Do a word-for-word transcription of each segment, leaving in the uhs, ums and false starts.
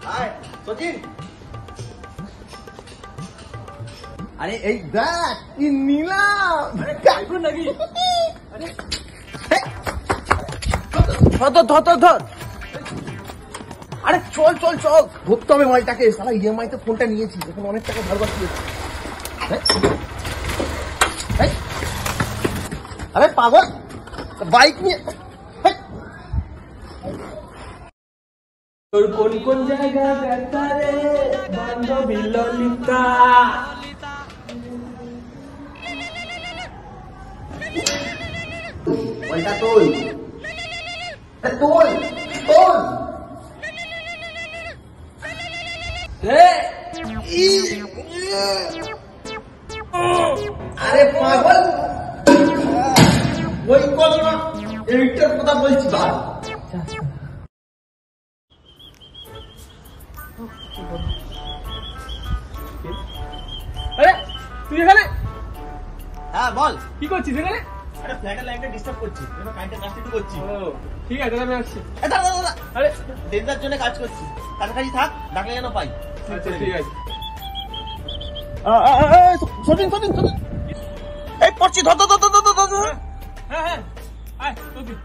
সচিন, আরে এই দেখ কি নিলাম নাকি? ধর ধর ধর ধর, আরে চল চল চল, ধরতে হবে মালটাকে। সালা ইএমআই তে ফোনটা নিয়েছি, এখন অনেক টাকা ধার বাকি আছে। আরে পাগল, বাইক নিয়ে তোর কোন কোন জায়গা ব্যথা রে বান্ধবী ললিতা। ওইটা তোল তোল তোল। আরে পাগল, ওই কল না, এইটার কথা বলছি ভাই। আরে তুই এখানে? হ্যাঁ বল, কি করছিস এখানে? আরে ফ্ল্যাটের লাইনটা ডিস্টার্ব করছি, আমি কারেন্টের কাজটা একটু করছি। ও ঠিক আছে, আমি আসছি। এ দাঁড়া দাঁড়া, আরে দেড়টার জন্য কাজ করছি, কাছাকাছি থাক, ডাকলে যেন পাই। আচ্ছা ঠিক আছে। সচিন সচিন সচিন, এই পড়ছি, ধর ধর ধর ধর ধর ধর। হ্যাঁ হ্যাঁ, আয় ওকে,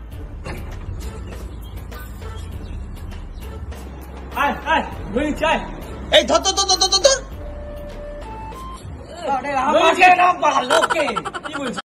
আয় আয় ধরে নিচ্ছি, আয়। এই ধর ধর ধর ধর ধর ধর। আরে আমাকে না বল, ওকে কি বলছিস?